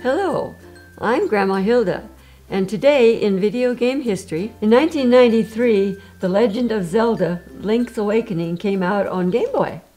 Hello, I'm Grandma Hilda, and today in video game history, in 1993, The Legend of Zelda: Link's Awakening came out on Game Boy.